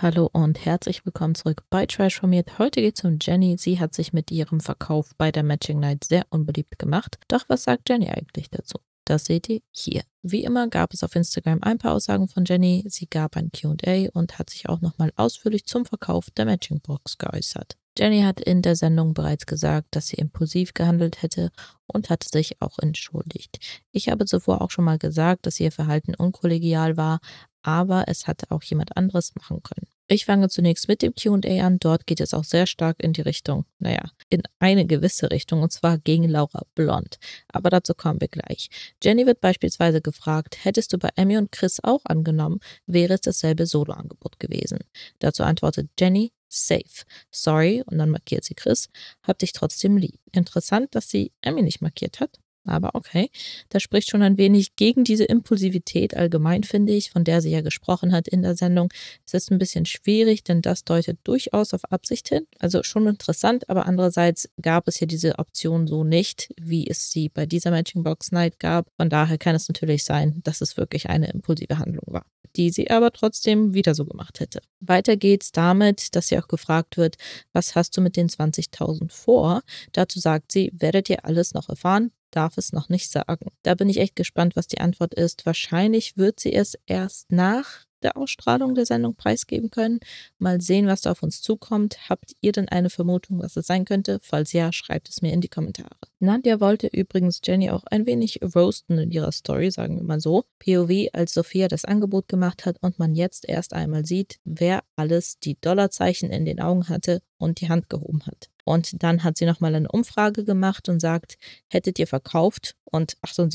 Hallo und herzlich willkommen zurück bei Trashformiert. Heute geht es um Jenny. Sie hat sich mit ihrem Verkauf bei der Matching Night sehr unbeliebt gemacht. Doch was sagt Jenny eigentlich dazu? Das seht ihr hier. Wie immer gab es auf Instagram ein paar Aussagen von Jenny. Sie gab ein Q&A und hat sich auch nochmal ausführlich zum Verkauf der Matching Box geäußert. Jenny hat in der Sendung bereits gesagt, dass sie impulsiv gehandelt hätte und hatte sich auch entschuldigt. Ich habe zuvor auch schon mal gesagt, dass ihr Verhalten unkollegial war, aber es hatte auch jemand anderes machen können. Ich fange zunächst mit dem Q&A an. Dort geht es auch sehr stark in die Richtung, in eine gewisse Richtung, und zwar gegen Laura Blond. Aber dazu kommen wir gleich. Jenny wird beispielsweise gefragt, hättest du bei Emmy und Chris auch angenommen, wäre es dasselbe Solo-Angebot gewesen. Dazu antwortet Jenny, safe. Sorry, und dann markiert sie Chris, hab dich trotzdem lieb. Interessant, dass sie Emmy nicht markiert hat. Aber okay, das spricht schon ein wenig gegen diese Impulsivität allgemein, finde ich, von der sie ja gesprochen hat in der Sendung. Es ist ein bisschen schwierig, denn das deutet durchaus auf Absicht hin. Also schon interessant, aber andererseits gab es ja diese Option so nicht, wie es sie bei dieser Matching Box Night gab. Von daher kann es natürlich sein, dass es wirklich eine impulsive Handlung war, die sie aber trotzdem wieder so gemacht hätte. Weiter geht's damit, dass sie auch gefragt wird, was hast du mit den 20.000 vor? Dazu sagt sie, werdet ihr alles noch erfahren, darf es noch nicht sagen. Da bin ich echt gespannt, was die Antwort ist. Wahrscheinlich wird sie es erst nach der Ausstrahlung der Sendung preisgeben können. Mal sehen, was da auf uns zukommt. Habt ihr denn eine Vermutung, was es sein könnte? Falls ja, schreibt es mir in die Kommentare. Nadja wollte übrigens Jenny auch ein wenig roasten in ihrer Story, sagen wir mal so. POV, als Sophia das Angebot gemacht hat und man jetzt erst einmal sieht, wer alles die Dollarzeichen in den Augen hatte und die Hand gehoben hat. Und dann hat sie nochmal eine Umfrage gemacht und sagt, hättet ihr verkauft? Und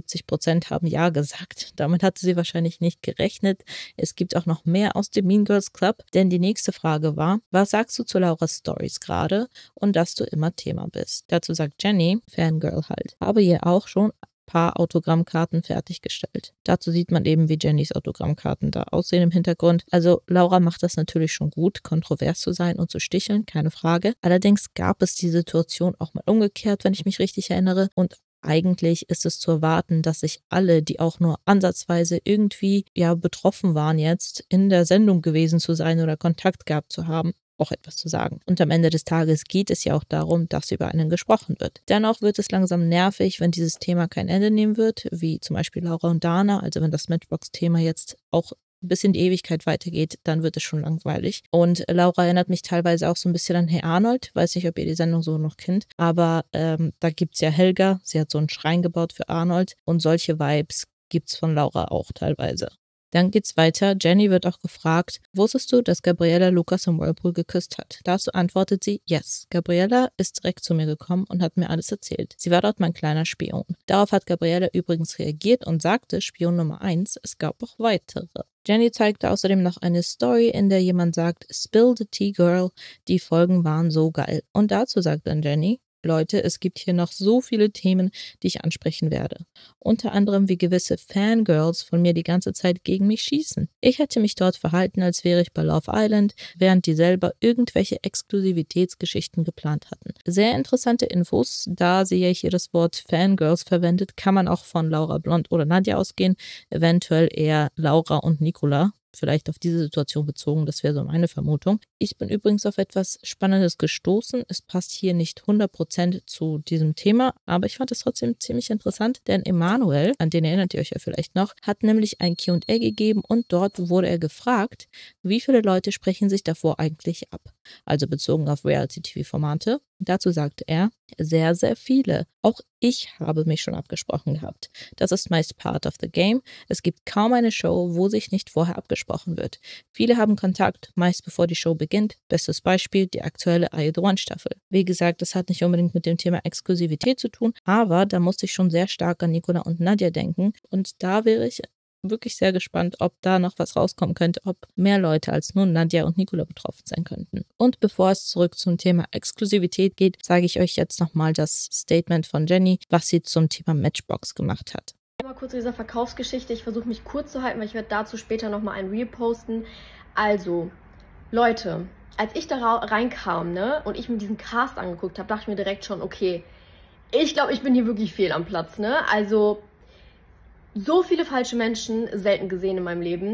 78% haben ja gesagt. Damit hatte sie wahrscheinlich nicht gerechnet. Es gibt auch noch mehr aus dem Mean Girls Club, denn die nächste Frage war, was sagst du zu Lauras Stories gerade und dass du immer Thema bist? Dazu sagt Jenny, Fangirl halt, habe ihr auch schon paar Autogrammkarten fertiggestellt. Dazu sieht man eben, wie Jennys Autogrammkarten da aussehen im Hintergrund. Also Laura macht das natürlich schon gut, kontrovers zu sein und zu sticheln, keine Frage. Allerdings gab es die Situation auch mal umgekehrt, wenn ich mich richtig erinnere. Und eigentlich ist es zu erwarten, dass sich alle, die auch nur ansatzweise irgendwie betroffen waren, jetzt in der Sendung gewesen zu sein oder Kontakt gehabt zu haben, auch etwas zu sagen. Und am Ende des Tages geht es ja auch darum, dass über einen gesprochen wird. Dennoch wird es langsam nervig, wenn dieses Thema kein Ende nehmen wird, wie zum Beispiel Laura und Dana. Also wenn das Matchbox-Thema jetzt auch bis in die Ewigkeit weitergeht, dann wird es schon langweilig. Und Laura erinnert mich teilweise auch so ein bisschen an Herr Arnold. Weiß nicht, ob ihr die Sendung so noch kennt. Aber da gibt es ja Helga. Sie hat so einen Schrein gebaut für Arnold. Und solche Vibes gibt es von Laura auch teilweise. Dann geht's weiter. Jenny wird auch gefragt, wusstest du, dass Gabriella Lukas im Whirlpool geküsst hat? Dazu antwortet sie, yes. Gabriella ist direkt zu mir gekommen und hat mir alles erzählt. Sie war dort mein kleiner Spion. Darauf hat Gabriella übrigens reagiert und sagte, Spion Nummer 1, es gab auch weitere. Jenny zeigte außerdem noch eine Story, in der jemand sagt, Spill the tea, girl. Die Folgen waren so geil. Und dazu sagt dann Jenny, Leute, es gibt hier noch so viele Themen, die ich ansprechen werde. Unter anderem, wie gewisse Fangirls von mir die ganze Zeit gegen mich schießen. Ich hätte mich dort verhalten, als wäre ich bei Love Island, während die selber irgendwelche Exklusivitätsgeschichten geplant hatten. Sehr interessante Infos, da sie ja hier das Wort Fangirls verwendet, kann man auch von Laura Blond oder Nadja ausgehen, eventuell eher Laura und Nicola. Vielleicht auf diese Situation bezogen, das wäre so meine Vermutung. Ich bin übrigens auf etwas Spannendes gestoßen. Es passt hier nicht 100% zu diesem Thema, aber ich fand es trotzdem ziemlich interessant, denn Emanuel, an den erinnert ihr euch ja vielleicht noch, hat nämlich ein Q&A gegeben und dort wurde er gefragt, wie viele Leute sprechen sich davor eigentlich ab? Also bezogen auf Reality-TV-Formate. Dazu sagte er, sehr, sehr viele. Auch ich habe mich schon abgesprochen gehabt. Das ist meist part of the game. Es gibt kaum eine Show, wo sich nicht vorher abgesprochen wird. Viele haben Kontakt, meist bevor die Show beginnt. Bestes Beispiel, die aktuelle Are You the One Staffel. Wie gesagt, das hat nicht unbedingt mit dem Thema Exklusivität zu tun, aber da musste ich schon sehr stark an Nicola und Nadja denken. Und da wäre ich wirklich sehr gespannt, ob da noch was rauskommen könnte, ob mehr Leute als nur Nadja und Nicola betroffen sein könnten. Und bevor es zurück zum Thema Exklusivität geht, sage ich euch jetzt nochmal das Statement von Jenny, was sie zum Thema Matchbox gemacht hat. Mal kurz zu dieser Verkaufsgeschichte. Ich versuche mich kurz zu halten, weil ich werde dazu später nochmal ein Reel posten. Also, Leute, als ich da reinkam, und ich mir diesen Cast angeguckt habe, dachte ich mir direkt schon, okay, ich glaube, ich bin hier wirklich fehl am Platz, Also, so viele falsche Menschen selten gesehen in meinem Leben.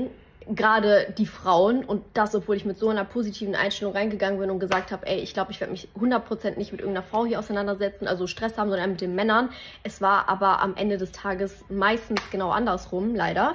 gerade die Frauen, und das, obwohl ich mit so einer positiven Einstellung reingegangen bin und gesagt habe, ey, ich glaube, ich werde mich 100% nicht mit irgendeiner Frau hier auseinandersetzen, also Stress haben, sondern mit den Männern. Es war aber am Ende des Tages meistens genau andersrum, leider.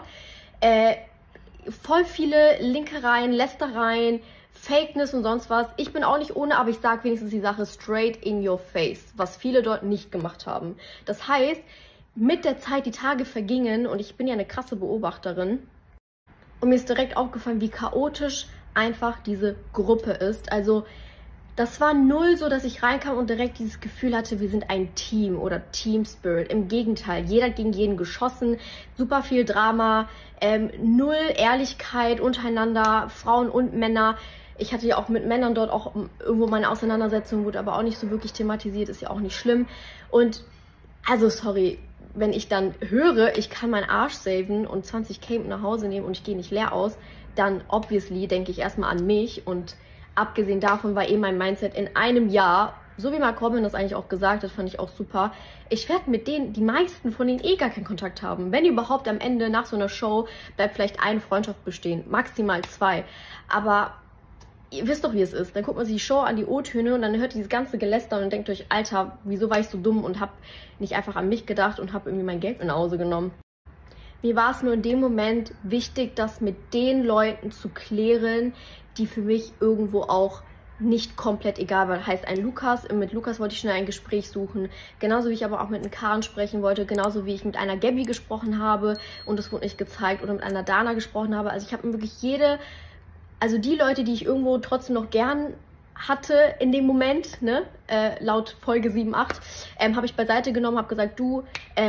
Voll viele Linkereien, Lästereien, Fakeness und sonst was. Ich bin auch nicht ohne, aber ich sage wenigstens die Sache straight in your face, was viele dort nicht gemacht haben. Das heißt, mit der Zeit, die Tage vergingen, und ich bin ja eine krasse Beobachterin, und mir ist direkt aufgefallen, wie chaotisch einfach diese Gruppe ist. Also das war null so, dass ich reinkam und direkt dieses Gefühl hatte, wir sind ein Team oder Team Spirit. Im Gegenteil, jeder hat gegen jeden geschossen, super viel Drama, null Ehrlichkeit untereinander, Frauen und Männer. Ich hatte ja auch mit Männern dort auch irgendwo meine Auseinandersetzung, wurde aber auch nicht so wirklich thematisiert, ist ja auch nicht schlimm. Und also sorry, wenn ich dann höre, ich kann meinen Arsch saven und 20.000 mit nach Hause nehmen und ich gehe nicht leer aus, dann obviously denke ich erstmal an mich. Und abgesehen davon war mein Mindset in einem Jahr, so wie Mark Robin das eigentlich auch gesagt hat, fand ich auch super, ich werde mit denen, die meisten von denen gar keinen Kontakt haben. Wenn überhaupt am Ende nach so einer Show bleibt vielleicht eine Freundschaft bestehen, maximal 2. Aber ihr wisst doch, wie es ist. Dann guckt man sich die Show an, die O-Töne, und dann hört dieses ganze Geläster und denkt euch, Alter, wieso war ich so dumm und habe nicht einfach an mich gedacht und habe irgendwie mein Geld mit nach Hause genommen. Mir war es nur in dem Moment wichtig, das mit den Leuten zu klären, die für mich irgendwo auch nicht komplett egal waren. Heißt ein Lukas, mit Lukas wollte ich schnell ein Gespräch suchen, genauso wie ich aber auch mit einem Karen sprechen wollte, genauso wie ich mit einer Gabby gesprochen habe und es wurde nicht gezeigt, oder mit einer Dana gesprochen habe. Also ich habe wirklich also die Leute, die ich irgendwo trotzdem noch gern hatte in dem Moment, ne, laut Folge 7, 8, habe ich beiseite genommen, habe gesagt, du,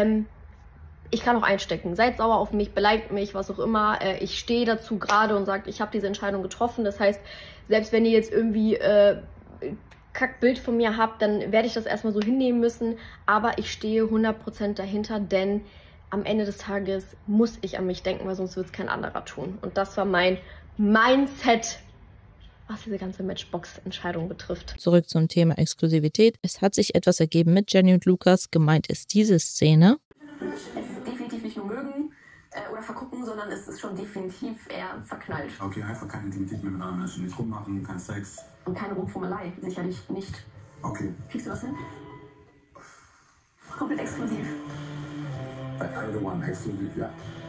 ich kann auch einstecken, seid sauer auf mich, beleidigt mich, was auch immer, ich stehe dazu gerade und sage, ich habe diese Entscheidung getroffen. Das heißt, selbst wenn ihr jetzt irgendwie Kackbild von mir habt, dann werde ich das erstmal so hinnehmen müssen, aber ich stehe 100% dahinter, denn am Ende des Tages muss ich an mich denken, weil sonst wird es kein anderer tun. Und das war mein Mindset, was diese ganze Matchbox-Entscheidung betrifft. Zurück zum Thema Exklusivität. Es hat sich etwas ergeben mit Jenny und Lukas. Gemeint ist diese Szene. Es ist definitiv nicht nur mögen oder vergucken, sondern es ist schon definitiv eher verknallt. Okay, einfach keine Intimität mehr mit anderen Menschen. Nicht rummachen, kein Sex. Und keine Rumfummelei, sicherlich nicht. Okay. Kriegst du was hin? Komplett exklusiv. Bei everyone exklusiv, ja.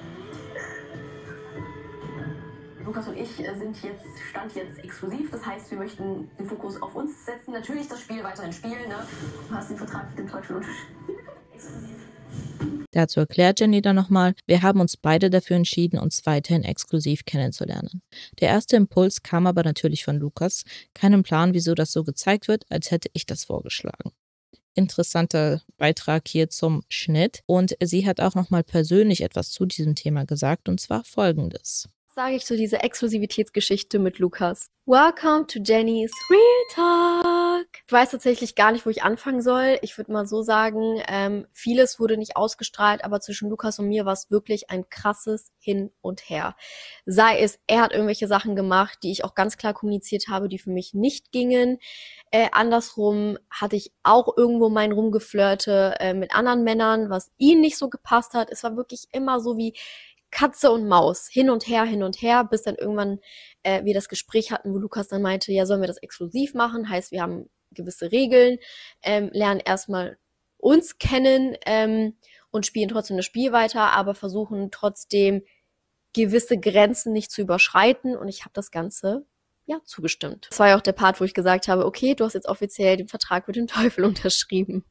Lukas und ich sind Stand jetzt exklusiv. Das heißt, wir möchten den Fokus auf uns setzen. Natürlich das Spiel weiterhin spielen. Ne? Du hast den Vertrag mit dem Teufel unterschrieben. Exklusiv. Dazu erklärt Jenny dann nochmal, wir haben uns beide dafür entschieden, uns weiterhin exklusiv kennenzulernen. Der erste Impuls kam aber natürlich von Lukas. Keinen Plan, wieso das so gezeigt wird, als hätte ich das vorgeschlagen. Interessanter Beitrag hier zum Schnitt. Und sie hat auch nochmal persönlich etwas zu diesem Thema gesagt, und zwar Folgendes. Sage ich zu dieser Exklusivitätsgeschichte mit Lukas. Welcome to Jenny's Real Talk. Ich weiß tatsächlich gar nicht, wo ich anfangen soll. Ich würde mal so sagen, vieles wurde nicht ausgestrahlt, aber zwischen Lukas und mir war es wirklich ein krasses Hin und Her. Sei es, er hat irgendwelche Sachen gemacht, die ich auch ganz klar kommuniziert habe, die für mich nicht gingen. Andersrum hatte ich auch irgendwo mein Rumgeflirte mit anderen Männern, was ihm nicht so gepasst hat. Es war wirklich immer so wie Katze und Maus, hin und her, bis dann irgendwann wir das Gespräch hatten, wo Lukas dann meinte, ja, sollen wir das exklusiv machen? Heißt, wir haben gewisse Regeln, lernen erstmal uns kennen und spielen trotzdem das Spiel weiter, aber versuchen trotzdem gewisse Grenzen nicht zu überschreiten, und ich habe das Ganze ja zugestimmt. Das war ja auch der Part, wo ich gesagt habe, okay, du hast jetzt offiziell den Vertrag mit dem Teufel unterschrieben.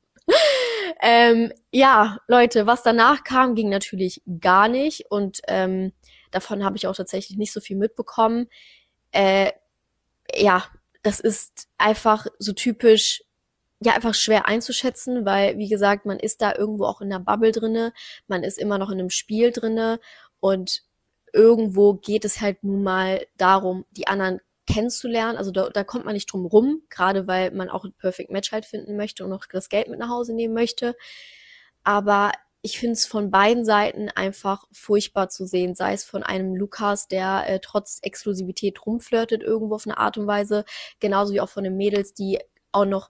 Ja, Leute, was danach kam, ging natürlich gar nicht, und davon habe ich auch tatsächlich nicht so viel mitbekommen. Ja, das ist einfach so typisch, ja, einfach schwer einzuschätzen, weil, wie gesagt, man ist da irgendwo auch in der Bubble drinne, man ist immer noch in einem Spiel drinne, und irgendwo geht es halt nun mal darum, die anderen kennenzulernen. Also da kommt man nicht drum rum, gerade weil man auch ein Perfect Match halt finden möchte und noch das Geld mit nach Hause nehmen möchte. Aber ich finde es von beiden Seiten einfach furchtbar zu sehen, sei es von einem Lukas, der trotz Exklusivität rumflirtet irgendwo auf eine Art und Weise, genauso wie auch von den Mädels, die auch noch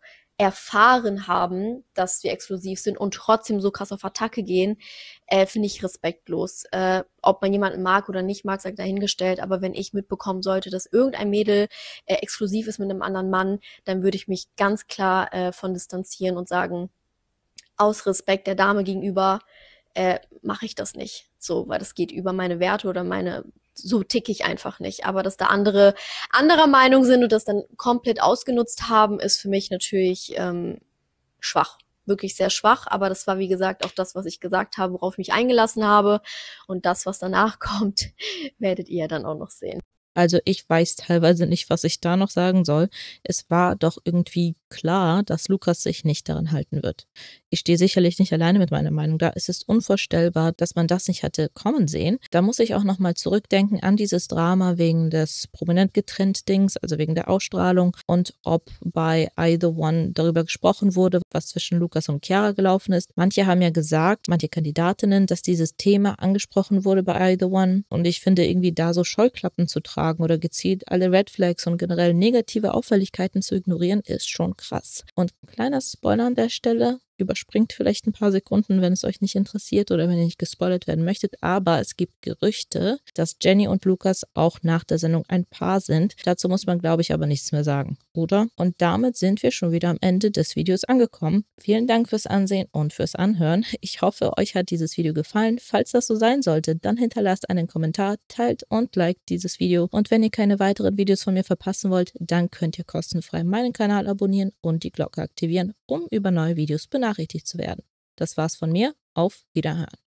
erfahren haben, dass wir exklusiv sind und trotzdem so krass auf Attacke gehen, finde ich respektlos. Ob man jemanden mag oder nicht mag, sei dahingestellt, aber wenn ich mitbekommen sollte, dass irgendein Mädel exklusiv ist mit einem anderen Mann, dann würde ich mich ganz klar von distanzieren und sagen, aus Respekt der Dame gegenüber mache ich das nicht. So, weil das geht über meine Werte oder so ticke ich einfach nicht. Aber dass da andere anderer Meinung sind und das dann komplett ausgenutzt haben, ist für mich natürlich schwach. Wirklich sehr schwach. Aber das war, wie gesagt, auch das, was ich gesagt habe, worauf ich mich eingelassen habe. Und das, was danach kommt, werdet ihr dann auch noch sehen. Also ich weiß teilweise nicht, was ich da noch sagen soll. Es war doch irgendwie klar, dass Lukas sich nicht daran halten wird. Ich stehe sicherlich nicht alleine mit meiner Meinung da. Es ist unvorstellbar, dass man das nicht hatte kommen sehen. Da muss ich auch nochmal zurückdenken an dieses Drama wegen des prominent getrennt Dings, also wegen der Ausstrahlung und ob bei I The One darüber gesprochen wurde, was zwischen Lukas und Chiara gelaufen ist. Manche haben ja gesagt, manche Kandidatinnen, dass dieses Thema angesprochen wurde bei I The One und ich finde irgendwie da so Scheuklappen zu tragen oder gezielt alle Red Flags und generell negative Auffälligkeiten zu ignorieren, ist schon krass. Und ein kleiner Spoiler an der Stelle, überspringt vielleicht ein paar Sekunden, wenn es euch nicht interessiert oder wenn ihr nicht gespoilert werden möchtet, aber es gibt Gerüchte, dass Jenny und Lukas auch nach der Sendung ein Paar sind. Dazu muss man, glaube ich, aber nichts mehr sagen, oder? Und damit sind wir schon wieder am Ende des Videos angekommen. Vielen Dank fürs Ansehen und fürs Anhören. Ich hoffe, euch hat dieses Video gefallen. Falls das so sein sollte, dann hinterlasst einen Kommentar, teilt und liked dieses Video. Und wenn ihr keine weiteren Videos von mir verpassen wollt, dann könnt ihr kostenfrei meinen Kanal abonnieren und die Glocke aktivieren, um über neue Videos benachrichtigt zu werden. Das war's von mir. Auf Wiederhören.